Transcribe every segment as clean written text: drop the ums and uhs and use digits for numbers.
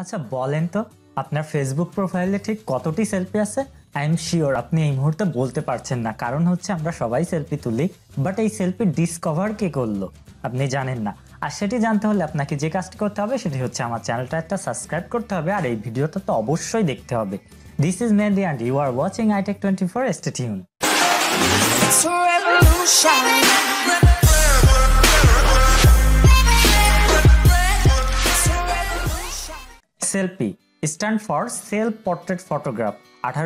আচ্ছা বলেন তো আপনার ফেসবুক প্রোফাইলে ঠিক কতটি সেলফি আছে? আই এম শিওর আপনি এই মুহূর্তে বলতে পারছেন না, কারণ হচ্ছে আমরা সবাই সেলফি তুলি, বাট এই সেলফি ডিসকভার কে করলো আপনি জানেন না। আর সেটি জানতে হলে আপনাকে যে কাজটি করতে হবে সেটি হচ্ছে আমার চ্যানেলটা একটা সাবস্ক্রাইব করতে হবে, আর এই ভিডিওটা তো অবশ্যই দেখতে হবে। This is Mehedi and you are watching iTech24. Stay tuned. It's a revolution. Selfie stand for self portrait photograph.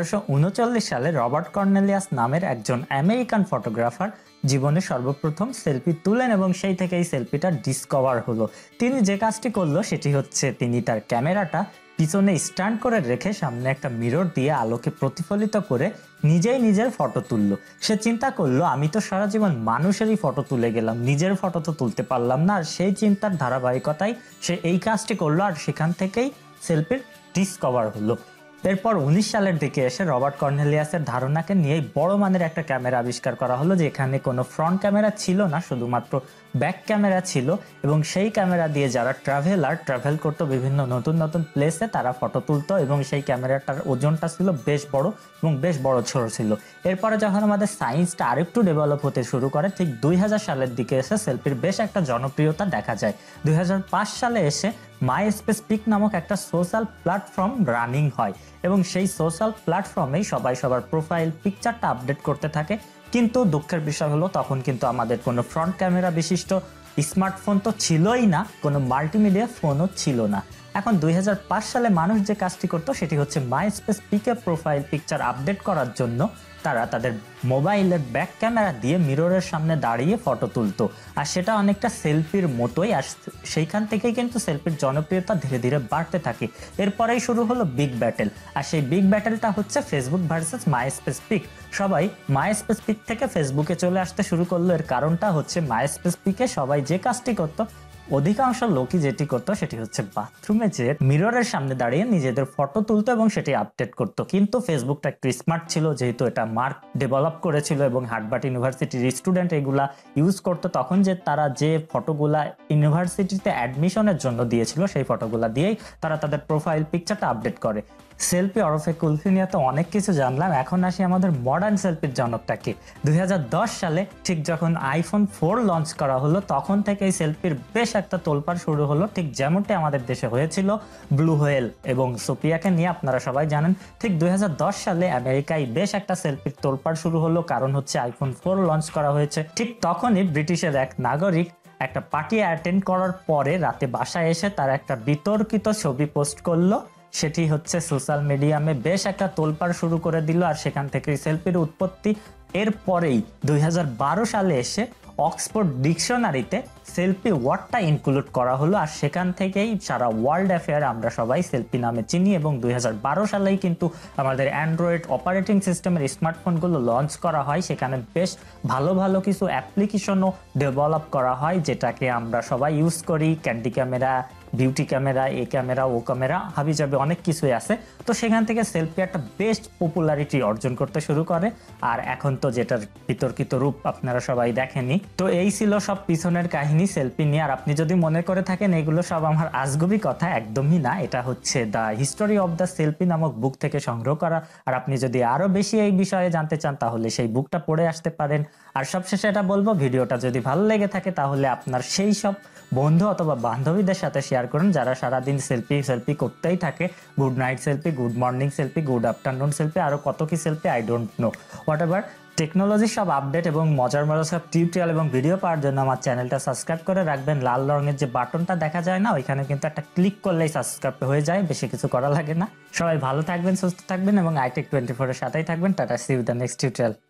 1839 সালে রবার্ট কর্নেলিয়াস নামের একজন আমেরিকান ফটোগ্রাফার জীবনে সর্বপ্রথম সেলফি তুলেন এবং সেই থেকে এই সেলফিটা ডিসকভার হলো। তিনি যে কাজটি করলো সেটি হচ্ছে তিনি তার ক্যামেরাটা পিছনে স্ট্যান্ড করে রেখে সামনে একটা মিরর দিয়ে আলোকে প্রতিফলিত করে নিজেই নিজের ফটো তুললো। সে চিন্তা করলো আমি তো সারা জীবন মানুষেরই ফটো তুলে গেলাম, নিজের ফটো তো তুলতে পারলাম না। আর সেই চিন্তার ধারাবাহিকতায় সে এই কাজটি করলো, আর সেখান থেকেই সেলফির ডিসকভার হলো। এরপর 19 সালের দিকে এসে রবার্ট কর্নেলিয়াসের ধারণাকে নিয়ে বড় মানের একটা ক্যামেরা আবিষ্কার করা হলো, যেখানে কোনো ফ্রন্ট ক্যামেরা ছিল না, শুধুমাত্র ব্যাক ক্যামেরা ছিল। এবং সেই ক্যামেরা দিয়ে যারা ট্রাভেল করতো বিভিন্ন নতুন নতুন প্লেসে, তারা ফটো তুলতো এবং সেই ক্যামেরাটার ওজনটা ছিল বেশ বড় এবং বেশ বড় ছোট ছিল। এরপরে যখন আমাদের সায়েন্সটা আরেকটু ডেভেলপ হতে শুরু করে, ঠিক 2000 সালের দিকে এসে সেলফির বেশ একটা জনপ্রিয়তা দেখা যায়। 2005 সালে এসে মাইস্পেস পিক নামক একটা সোশ্যাল প্ল্যাটফর্ম রানিং হয় এবং সেই সোশ্যাল প্ল্যাটফর্মেই সবাই সবার প্রোফাইল পিকচারটা আপডেট করতে থাকে। কিন্তু দুঃখের বিষয় হলো তখন কিন্তু আমাদের কোনো ফ্রন্ট ক্যামেরা বিশিষ্ট স্মার্টফোন তো ছিলই না, কোনো মাল্টিমিডিয়া ফোনও ছিল না। এখন 2005 সালে মানুষ যে কাজটি করতো সেটি হচ্ছে মাইস্পেস পিকে প্রোফাইল পিকচার আপডেট করার জন্য তারা তাদের মোবাইলের ব্যাক ক্যামেরা দিয়ে মিররের সামনে দাঁড়িয়ে ফটো তুলতো, আর সেটা অনেকটা সেলফির মতোই। আর সেইখান থেকেই কিন্তু সেলফির জনপ্রিয়তা ধীরে ধীরে বাড়তে থাকে। এরপরেই শুরু হলো বিগ ব্যাটেল, আর সেই বিগ ব্যাটেলটা হচ্ছে ফেসবুক ভার্সেস মাইস্পেস পিক। সবাই মাইস্পেস পিক থেকে ফেসবুকে চলে আসতে শুরু করলো। এর কারণটা হচ্ছে মাইস্পেস পিকে সবাই যে কাজটি করতো, অধিকাংশ লোকই যেটি করতো সেটি হচ্ছে বাথরুমে যে মিররের সামনে দাঁড়িয়ে নিজেদের ফটো তুলতো এবং সেটি আপডেট করতো। কিন্তু ফেসবুকটা একটু স্মার্ট ছিল, যেহেতু এটা মার্ক ডেভেলপ করেছিল এবং হার্ভার্ড ইউনিভার্সিটির স্টুডেন্ট এগুলা ইউজ করতো, তখন যে তারা যে ফটোগুলা ইউনিভার্সিটিতে অ্যাডমিশনের জন্য দিয়েছিল সেই ফটোগুলা দিয়েই তারা তাদের প্রোফাইল পিকচারটা আপডেট করে। সেলফি ওরফে কুলফি নিয়ে তো অনেক কিছু জানলাম, এখন আসি আমাদের মডার্ন সেলফির জনকটাকে। 2010 সালে ঠিক যখন iPhone 4 লঞ্চ করা হলো, তখন থেকে এই সেলফির বেশ একটা তোলপাড় শুরু হলো, ঠিক যেমনটি আমাদের দেশে হয়েছিল ব্লু হোয়েল এবং সোফিয়াকে নিয়ে। আপনারা সবাই জানেন ঠিক 2010 সালে আমেরিকায় বেশ একটা সেলফির তোলপাড় শুরু হলো, কারণ হচ্ছে iPhone 4 লঞ্চ করা হয়েছে। ঠিক তখনই ব্রিটিশের এক নাগরিক একটা পার্টি অ্যাটেন্ড করার পরে রাতে বাসায় এসে তার একটা বিতর্কিত ছবি পোস্ট করলো। সেটি হচ্ছে সোশ্যাল মিডিয়ামে বেশ একটা তোলপাড় শুরু করে দিল, আর সেখান থেকে সেলফির উৎপত্তি। এরপরেই 2012 সালে এসে অক্সফোর্ড ডিকশনারিতে সেলফি ওয়ার্ডটা ইনক্লুড করা হলো, আর সেখান থেকেই সারা ওয়ার্ল্ড অ্যাফেয়ার আমরা সবাই সেলফি নামে চিনি। এবং 2012 সালেই কিন্তু আমাদের অ্যান্ড্রয়েড অপারেটিং সিস্টেমের স্মার্টফোনগুলো লঞ্চ করা হয়। সেখানে বেশ ভালো ভালো কিছু অ্যাপ্লিকেশনও ডেভেলপ করা হয়, যেটাকে আমরা সবাই ইউজ করি। ক্যান্ডি ক্যামেরা, বিউটি ক্যামেরা, এ ক্যামেরা, ও ক্যামেরা, হাবিজাবি অনেক কিছুই আছে। তো সেখান থেকে সেলফি একটা বেস্ট পপুলারিটি অর্জন করতে শুরু করে, আর এখন তো যেটার বিতর্কিত রূপ আপনারা সবাই দেখেনি। তো এই ছিল সব পিছনের কাহিনী সেলফি নিয়ে। আর আপনি যদি মনে করে থাকেন এগুলো সব আমার আজগুবি কথা, একদমই না। এটা হচ্ছে the history of the selfie নামক বুক থেকে সংগ্রহ করা। আর আপনি যদি আরো বেশি এই বিষয়ে জানতে চান তাহলে সেই বুকটা পড়ে আসতে পারেন। আর সবশেষে এটা বলবো, ভিডিওটা যদি ভালো লেগে থাকে তাহলে আপনার সেই সব বন্ধু অথবা বান্ধবীদের সাথে শেয়ার করুন যারা সারাদিন সেলফি করতেই থাকে। Good night selfie, good morning selfie, good afternoon selfie, আরো কত কি selfie, I don't know. Whatever, টেকনোলজির সব আপডেট এবং মজার সব টিউটোরিয়াল এবং ভিডিও পাওয়ার জন্য আমার চ্যানেলটা সাবস্ক্রাইব করে রাখবেন। লাল রঙের যে বাটনটা দেখা যায় না, ওইখানে কিন্তু একটা ক্লিক করলেই সাবস্ক্রাইব হয়ে যায়, বেশি কিছু করা লাগে না। সবাই ভালো থাকবেন, সুস্থ থাকবেন এবং iTech24 এর সাথেই থাকবেন। Tata, see you the next tutorial.